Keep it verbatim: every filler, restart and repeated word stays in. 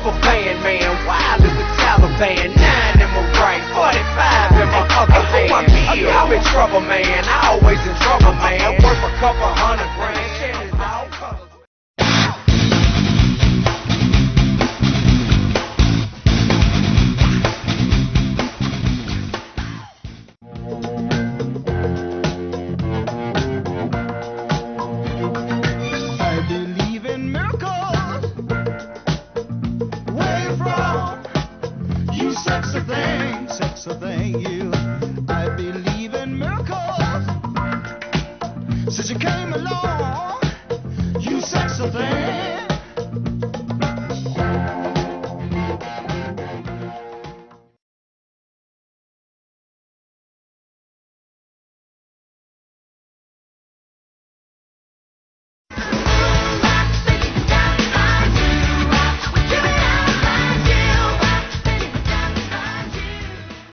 rubber band, man. Wild as the Taliban. Nine in my right, forty-five in my other hand. I'm in trouble, man. I always in trouble, man. Worth a couple hundred grand. Shit is all colors. Sexy thing, sexy thing, you